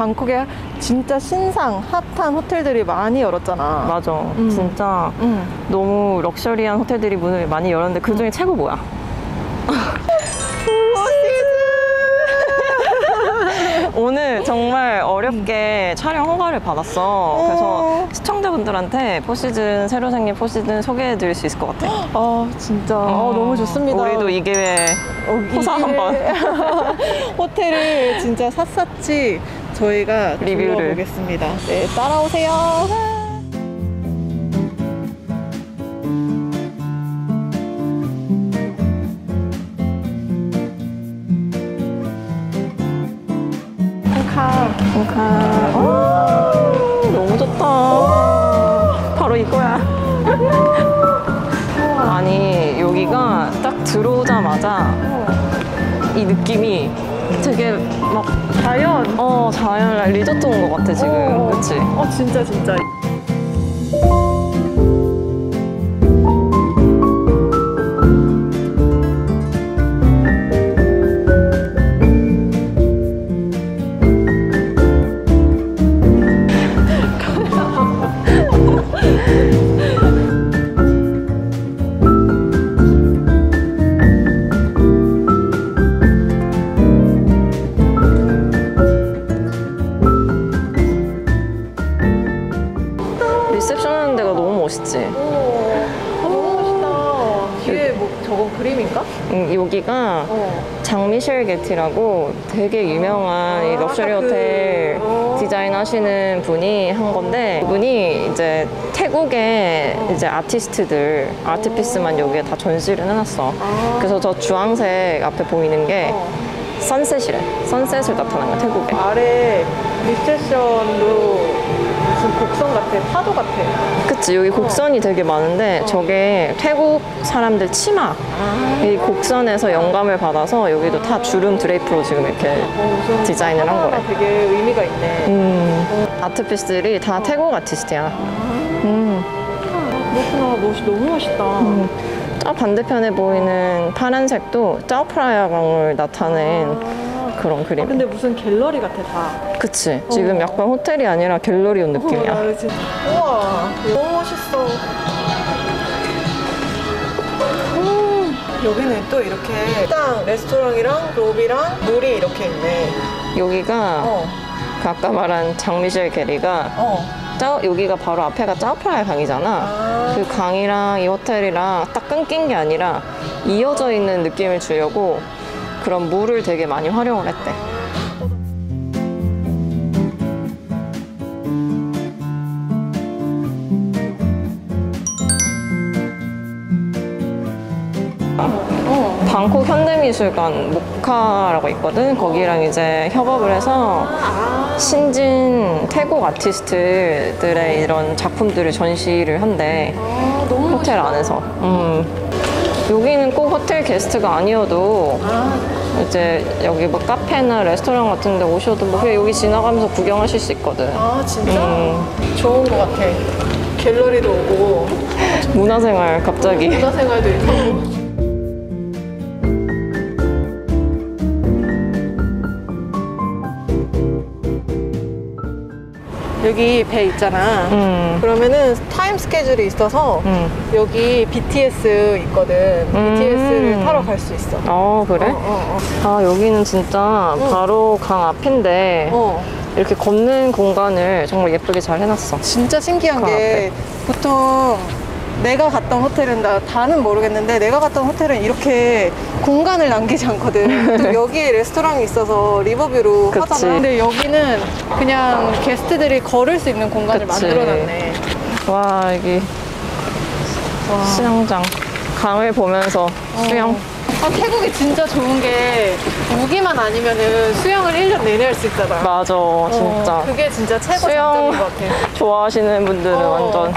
방콕에 진짜 신상 핫한 호텔들이 많이 열었잖아. 맞아. 진짜 너무 럭셔리한 호텔들이 문을 많이 열었는데 그 중에 최고 뭐야? 오늘 정말 어렵게 촬영 허가를 받았어. 그래서 시청자분들한테 포시즌, 새로 생긴 포시즌 소개해드릴 수 있을 것 같아. 아 진짜 너무 좋습니다. 우리도 이 기회에 호사 한번 호텔을 진짜 샅샅이 저희가 리뷰를 둘러보겠습니다. 네, 따라오세요. 너무 좋다. 바로 이거야. 아니 여기가 딱 들어오자마자 이 느낌이 되게 막 자연 리조트 온 것 같아 지금. 그치? 진짜 리셉션 하는 데가 너무 멋있지? 너무 멋있다. 뒤에 뭐 저거 그림인가? 여기가 장미셸 게티라고 되게 유명한 이 럭셔리 호텔 디자인 하시는 분이 한 건데, 이분이 이제 태국의 이제 아티스트들 아트피스만 여기에 다 전시를 해놨어. 그래서 저 주황색 앞에 보이는 게 선셋이래. 선셋을 나타난 거야, 태국에. 아래 리셉션도 무슨 곡선 같아, 파도 같아. 그치, 여기 곡선이 되게 많은데 저게 태국 사람들 치마. 이 곡선에서 영감을 받아서 여기도 다 주름 드레이프로 지금 이렇게 디자인을 한 거래. 되게 의미가 있네. 아트피스들이 다 태국 아티스트야. 그렇구나. 너무 멋있다. 저 반대편에 보이는 파란색도 짜오프라야 강을 나타낸 그런 그림. 근데 무슨 갤러리 같아 다. 그치? 지금 약간 호텔이 아니라 갤러리 온 느낌이야. 우와, 너무 멋있어. 여기는 또 이렇게 식당, 레스토랑이랑 로비랑 물이 이렇게 있네. 여기가 그 아까 말한 장미셸 게리가 여기가 바로 앞에가 짜오프라야 강이잖아. 그 강이랑 이 호텔이랑 딱 끊긴 게 아니라 이어져 있는 느낌을 주려고 그런 물을 되게 많이 활용을 했대. 방콕 현대미술관 모카라고 있거든. 거기랑 이제 협업을 해서 신진 태국 아티스트들의 이런 작품들을 전시를 한대. 너무 호텔 안에서. 여기는 꼭 호텔 게스트가 아니어도 이제 여기 뭐 카페나 레스토랑 같은 데 오셔도 뭐 그냥 여기 지나가면서 구경하실 수 있거든. 진짜? 좋은 것 같아. 갤러리도 오고 문화생활 갑자기. 문화생활도 있고. 여기 배 있잖아. 그러면은 타임 스케줄이 있어서 여기 BTS 있거든. BTS를 타러 갈 수 있어. 그래? 여기는 진짜 바로 강 앞인데 이렇게 걷는 공간을 정말 예쁘게 잘 해놨어. 진짜 신기한 게 보통 내가 갔던 호텔은 다는 모르겠는데 내가 갔던 호텔은 이렇게 공간을 남기지 않거든. 또 여기에 레스토랑이 있어서 리버뷰로 하잖아. 근데 여기는 그냥 게스트들이 걸을 수 있는 공간을 만들어놨네. 와, 여기 수영장. 강을 보면서 수영. 태국이 진짜 좋은 게 우기만 아니면은 수영을 1년 내내 할 수 있잖아. 맞아, 진짜. 그게 진짜 최고 수영 장점인 것 같아. 좋아하시는 분들은 완전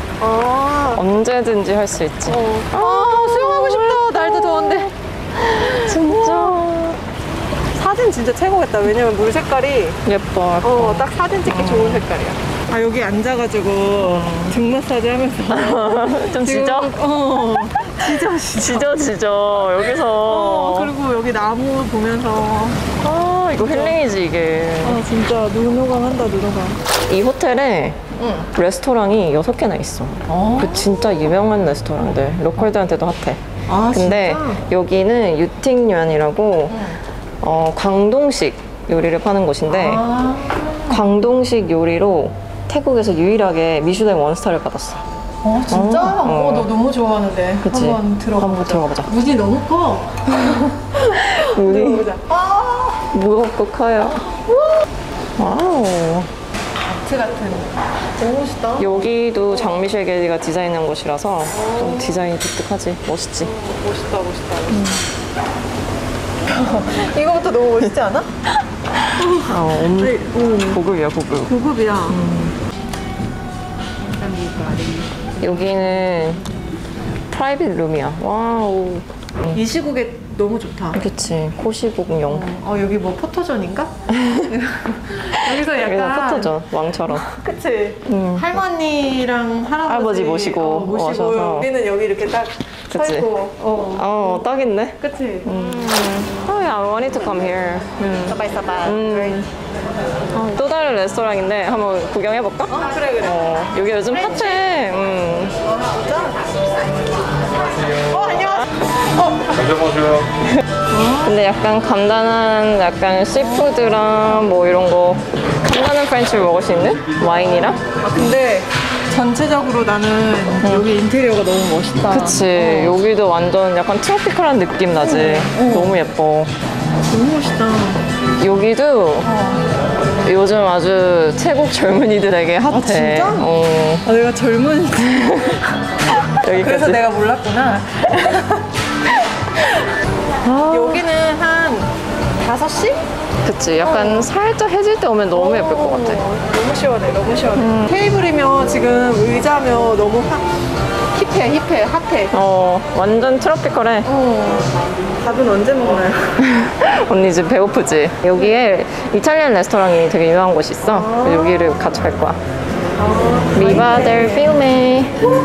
언제든지 할 수 있지. 수영하고 싶다. 날도 더운데. 진짜. 사진 진짜 최고겠다. 왜냐면 물 색깔이 예뻐. 딱 사진 찍기 좋은 색깔이야. 여기 앉아가지고 등 마사지 하면서 좀 지져? 지져 여기서. 그리고 여기 나무 보면서 아 이거 힐링이지 이게. 진짜 눈호강 한다 눈호강. 이 호텔에 응. 레스토랑이 6개나 있어. 그 진짜 유명한 레스토랑들. 로컬들한테도 핫해. 근데 진짜? 여기는 유팅유안이라고 광동식 요리를 파는 곳인데 광동식 요리로 태국에서 유일하게 미슐랭 원스타를 받았어. 진짜? 어. 너 너무 좋아하는데. 그치? 한번 한번 들어가보자. 문이 너무 커. 문이 들어보자. 무겁고 커요. 와우. 아트 같은. 너무 멋있다. 여기도 장미셸 게리가 디자인한 곳이라서 좀 디자인이 독특하지. 멋있지. 멋있다. 이거부터 너무 멋있지 않아? 고급이야, 고급. 고급이야. 여기는 프라이빗 룸이야. 와우. 이 시국에 너무 좋다. 그치. 코시국용. 여기 뭐 포토존인가? 여기서 여기는 약간 포토존, 왕처럼. 그치. 할머니랑 할아버지 할아버지 모시고 오셔서. 우리는 여기 이렇게 딱 그치. 서있고. 딱인데? 그치. Oh yeah, I wanted to come here. 사바이사바. 또 다른 레스토랑인데 한번 구경해볼까? 그래. 여기 요즘 핫해. 안녕하세요. 근데 약간 간단한 약간 시푸드랑 뭐 이런 거 간단한 프렌치를 먹을 수 있는 와인이랑. 근데 전체적으로 나는 여기 인테리어가 너무 멋있다. 그치. 여기도 완전 약간 트로피컬한 느낌 나지. 너무 예뻐. 너무 멋있다. 여기도 요즘 아주 태국 젊은이들에게 핫해. 진짜? 내가 젊은 여기까지. 그래서 내가 몰랐구나. 여기는 한 5시? 그치. 약간 살짝 해질 때 오면 너무 예쁠 것 같아. 너무 시원해. 테이블이며 지금 의자며 너무 힙해, 핫해. 완전 트로피컬해. 밥은 언제 먹나요? 언니 지금 배고프지? 여기에 이탈리안 레스토랑이 되게 유명한 곳이 있어. 여기를 같이 갈 거야. 리바 델 필메.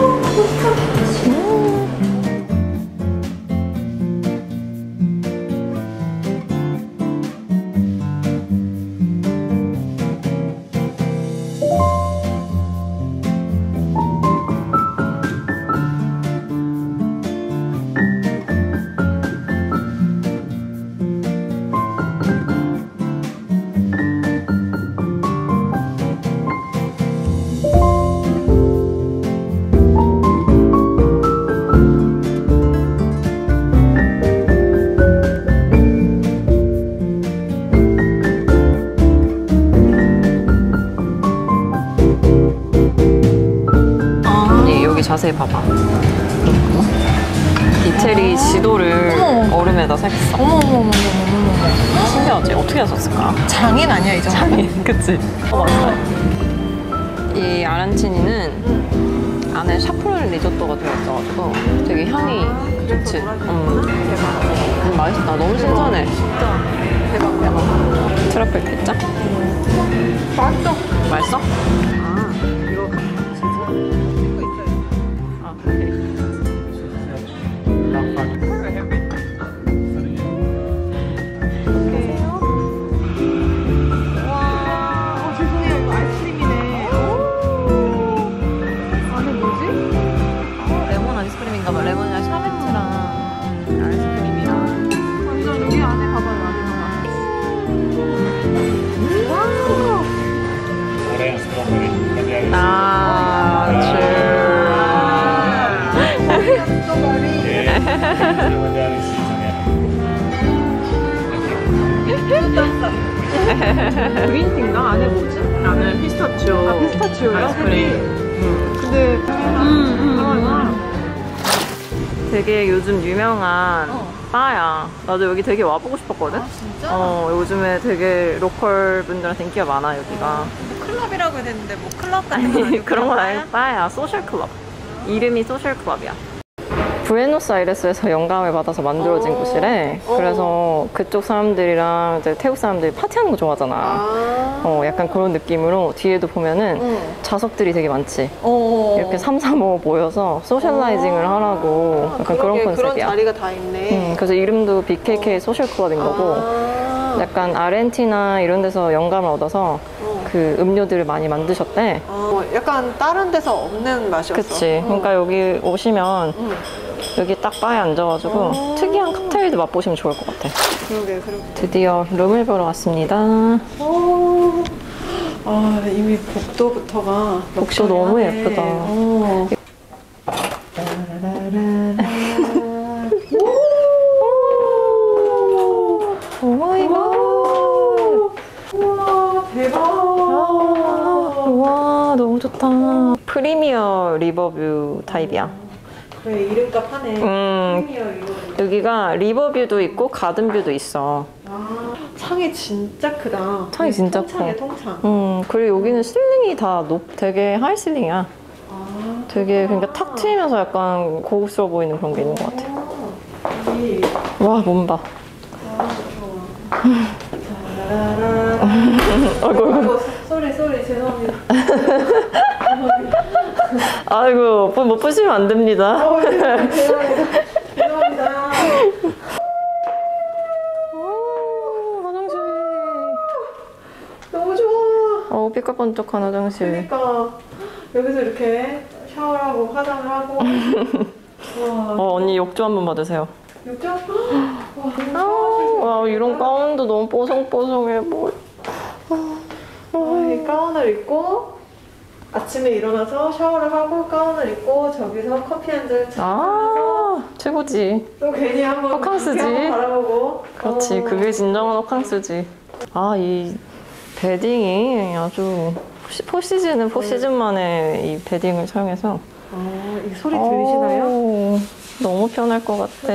자세히 봐봐. 이태리 지도를 얼음에다 색했어. 어머머머머머머. 신기하지? 어떻게 하셨을까? 장인 아니야, 이 정도? 장인, 그치? 맞아요. 이 아란치니는 안에 샤프론 리조또가 들어있어가지고 되게 향이 좋지? 맛있다. 너무 신선해. 대박. 트러플 피자? 맛있어. 맛있어? 이거 죄송해요. 이거 아이스크림이네. 안에 뭐지? 레몬 아이스크림인가봐. 레몬이랑 샤베트랑 아이스크림이랑. 완전 여기 안에 봐봐요. 안에 봐봐. 와우. Korean strawberry. 그린티인가? 안에 뭐지? 나는 피스타치오. 피스타치오요? 아이스크림. 근데 되게 요즘 유명한 바야. 나도 여기 되게 와보고 싶었거든? 진짜? 요즘에 되게 로컬 분들한테 인기가 많아, 여기가. 뭐 클럽이라고 해야 되는데 뭐 클럽 같은 거 아니, 아니고 그런 건 바야? 아니고 바야. 소셜 클럽. 이름이 소셜 클럽이야. 부에노스아이레스에서 영감을 받아서 만들어진 곳이래. 그래서 그쪽 사람들이랑 이제 태국 사람들이 파티하는 거 좋아하잖아. 약간 그런 느낌으로 뒤에도 보면은 자석들이 되게 많지. 이렇게 3, 4, 5 모여서 소셜라이징을 하라고 약간 그런 컨셉이야. 그런 자리가 다 있네. 그래서 이름도 BKK 소셜클럽인 거고 약간 아르헨티나 이런 데서 영감을 얻어서 그 음료들을 많이 만드셨대. 약간 다른 데서 없는 맛이었어. 그치. 그러니까 여기 오시면 여기 딱 바에 앉아가지고 특이한 칵테일도 맛보시면 좋을 것 같아. 그러게. 드디어 룸을 보러 왔습니다. 이미 복도부터가 복도 너무 예쁘다. 오마이갓. 우와, 대박. 우와, 너무 좋다. 프리미어 리버뷰 타입이야. 그래, 이름값 하네. 프리미어 이거. 여기가 리버뷰도 있고 가든뷰도 있어. 창이 진짜 크다. 창이 진짜 통창이야, 커. 통창. 그리고 여기는 실링이 다 되게 하이 실링이야. 되게 그러니까 탁 트이면서 약간 고급스러워 보이는 그런 게 있는 것 같아. 와, 몸 봐. 아이고, 쏘리, 죄송합니다. 아이고, 못 보시면 안 됩니다. 죄송합니다. 화장실. 너무 좋아. 삐까번쩍한 화장실. 그러니까 여기서 이렇게 샤워하고 화장을 하고. 와, 언니 욕조 한번 받으세요. 육장? 와, 이런 가운도 너무 뽀송뽀송해 보여. 이 가운을 입고 아침에 일어나서 샤워를 하고 가운을 입고 저기서 커피 한잔 하면서 최고지. 또 괜히 한번 호캉스지. 한번 바라보고. 그렇지, 그게 진정한 호캉스지. 이 베딩이 아주 포시즌은 포시즌만에 이 베딩을 사용해서. 이 소리 들리시나요? 너무 편할 것 같아.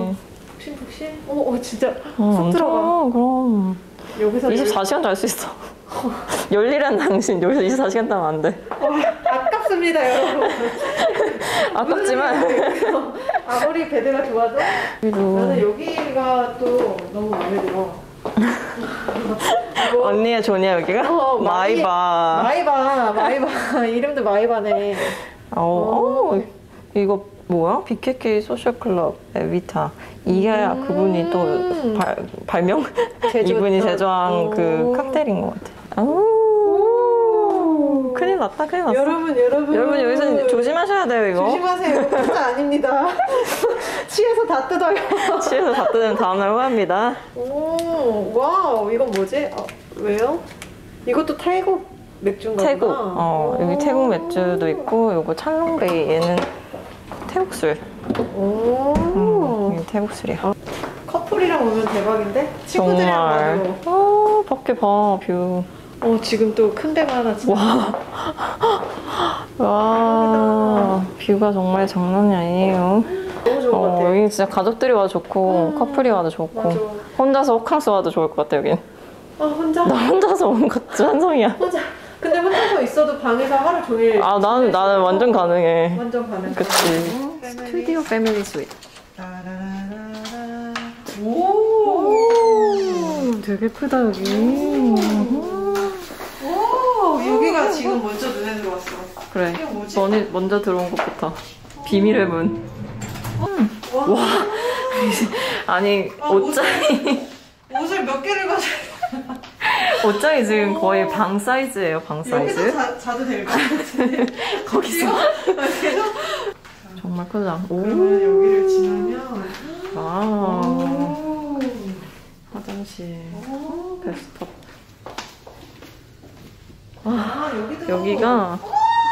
푹신푹신? 진짜 쏙 들어가. 그럼. 여기서 24시간 잘 수 있어. 열일한 당신 여기서 24시간 따면 안 돼. 아깝습니다, 여러분. 아깝지만. 아무리 베드가 좋아도 나는 여기가 또 너무 마음에 들어. 언니의 존이야 여기가? 마이바. 마이바. 이름도 마이바네. 이거 뭐야? BKK 소셜클럽 에비타. 이게 그분이 또 발명? 이분이 제조한 그 칵테일인 것 같아. 큰일 났다. 여러분 여기서 조심하셔야 돼요, 이거. 조심하세요. 이거 진짜 아닙니다. 취해서 다 뜯어요. 취해서 다 뜯으면 다음날 후회합니다. 와우, 이건 뭐지? 왜요? 이것도 태국 맥주인가 태국. 보다. 여기 태국 맥주도 있고, 요거 찰롱베이. 얘는 태국 술. 이게 태국 술이야. 커플이랑 오면 대박인데? 친구들이랑 정말. 와도. 밖에 봐, 뷰. 지금 또 큰 데가 하나 진짜. 와, 뷰가 정말 장난이 아니에요. 너무 좋은 것 같아. 여기 진짜 가족들이 와도 좋고, 커플이 와도 좋고, 맞아. 혼자서 호캉스 와도 좋을 것 같아, 여긴. 혼자? 나 혼자서 온 것도 한성이야. 혼자. 근데 혼자서 있어도 방에서 하루 종일. 나는 완전 가능해. 완전 가능. 그치. 스튜디오 패밀리 스위트. 오, 되게 크다, 여기. 여기가 지금 먼저 눈에 들어왔어. 그래. 이게 뭐지? 너는 먼저 들어온 것부터. 비밀의 문. 와. 아니, 옷장이. 옷을 몇 개를 가져. 옷장이 지금 거의 방 사이즈예요, 방 사이즈. 여기서 자도 될 것 같은데. 거기서. 계속. 정말 크다. 그러면 여기를 지나면. 와. 화장실. 베스트업. 여기도. 여기가.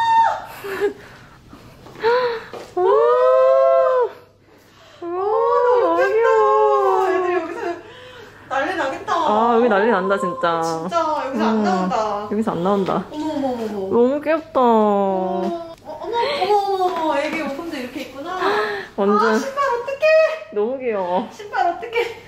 너무 귀여워. 애들 여기서 난리 나겠다. 여기 난리 난다, 진짜. 진짜 여기서 안 나온다. 여기서 안 나온다. 어머. 너무 귀엽다. 어머, 애기 용품도 이렇게 있구나. 완전. 신발 어떡해. 너무 귀여워. 신발 어떡해.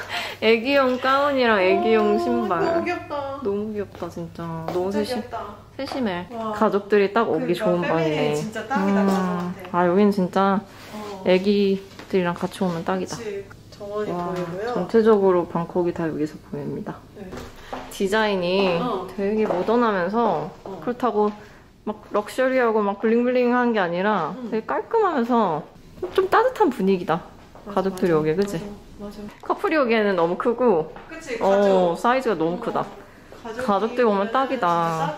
애기용 가운이랑 애기용 신발. 너무 귀엽다. 너무 귀엽다, 진짜. 너무 진짜 셋이. 귀엽다. 세심해. 와. 가족들이 딱 오기 좋은 방이네. 진짜 딱이다. 맞아. 아, 여긴 진짜 애기들이랑 같이 오면 딱이다. 그치. 정원이 와, 보이고요. 전체적으로 방콕이 다 여기서 보입니다. 네. 디자인이 되게 모던하면서 그렇다고 막 럭셔리하고 막 블링블링한 게 아니라 되게 깔끔하면서 좀 따뜻한 분위기다. 가족들이 오기에, 그치? 맞아. 커플이 오기에는 너무 크고 그치, 가족. 사이즈가 너무 크다. 가족들이 오면 딱이다.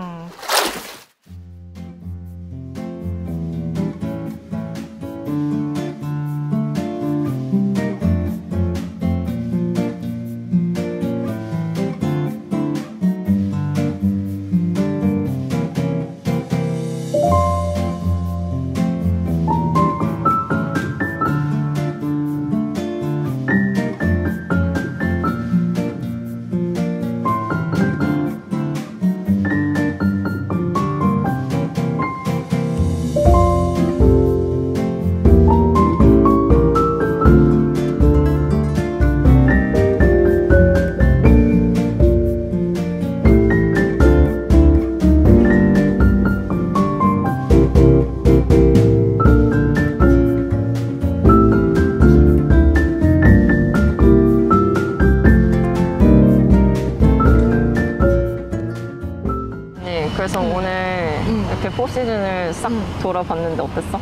그래서 오늘 이렇게 포시즌을 싹 돌아봤는데 어땠어?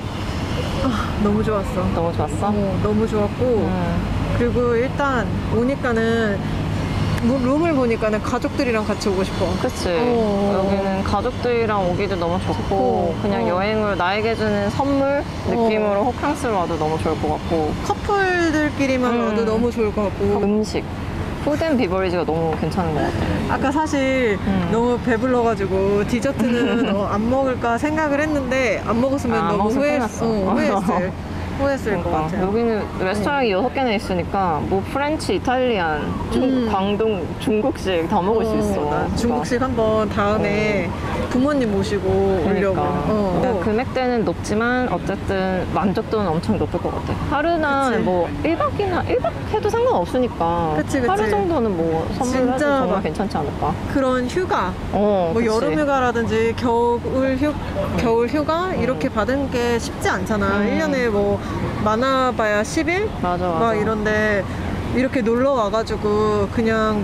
너무 좋았어. 너무 좋았어? 너무 좋았고 그리고 일단 오니까는 룸을 보니까는 가족들이랑 같이 오고 싶어. 그치. 여기는 가족들이랑 오기도 너무 좋고 그냥 여행으로 나에게 주는 선물 느낌으로 호캉스로 와도 너무 좋을 것 같고 커플들끼리만 와도 너무 좋을 것 같고 음식 푸드앤비버리지가 너무 괜찮은 것 같아. 아까 사실 너무 배불러가지고 디저트는 안 먹을까 생각을 했는데 안 먹었으면 너무 먹어서 끝났어. 후회했을 것 같아. 여기는 레스토랑이 6개나 있으니까 뭐 프렌치, 이탈리안, 광동, 중국식 다 먹을 수 있어. 나 중국식 한번 다음에 부모님 모시고 오려고. 그러니까 금액대는 높지만 어쨌든 만족도는 엄청 높을 것 같아. 하루나 그치. 뭐 1박 해도 상관없으니까 그치. 하루 정도는 뭐 선물해도 진짜 정말 막 괜찮지 않을까? 그런 휴가, 뭐 그치. 여름 휴가라든지 겨울 휴가 이렇게 받은 게 쉽지 않잖아. 1년에 뭐 많아봐야 10일? 맞아. 막 이런데 이렇게 놀러 와가지고 그냥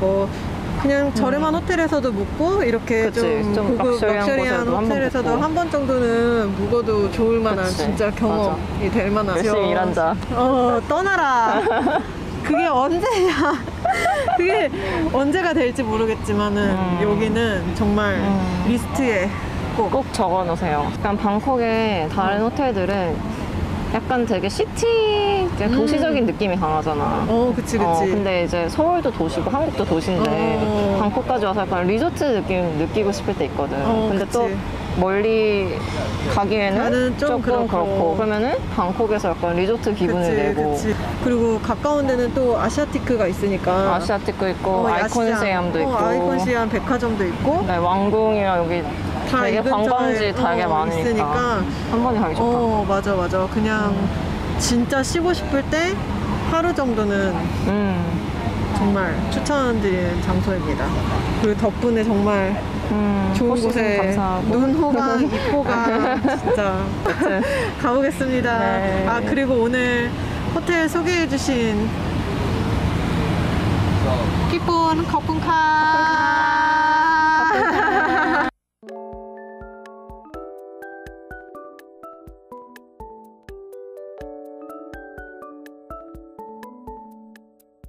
저렴한 호텔에서도 묵고 이렇게 그치. 좀 고급 럭셔리한 럭셔리한 곳에도 한번 호텔에서도 묵고. 한 번 정도는 묵어도 좋을 만한 그치. 진짜 경험이 될 만한 열심히 일한다. 떠나라. 그게 언제야? 그게 언제가 될지 모르겠지만은 여기는 정말 리스트에 꼭 적어 놓으세요. 약간 방콕의 다른 호텔들은 약간 되게 시티, 도시적인 느낌이 강하잖아. 그치. 근데 이제 서울도 도시고 한국도 도시인데 방콕까지 와서 약간 리조트 느낌 느끼고 싶을 때 있거든. 근데 그치. 또 멀리 가기에는 나는 좀 조금 그렇고. 그렇고 그러면은 방콕에서 약간 리조트 기분을 내고 그리고 가까운 데는 또 아시아티크가 있으니까 아시아티크 있고 아이콘 야시장. 시암도 있고 아이콘 시암 백화점도 있고 네, 왕궁이랑 여기 다 되게 이근처에, 관광지 되게 많으니까 있으니까 한 번에 가기 좋다. 맞아. 그냥 진짜 쉬고 싶을 때 하루 정도는 정말 추천드리는 장소입니다. 그리고 덕분에 정말 좋은 호시즌 곳에 감사하고. 눈호강, 이포강 진짜 가보겠습니다. 네. 그리고 오늘 호텔 소개해주신 기쁜 커pun카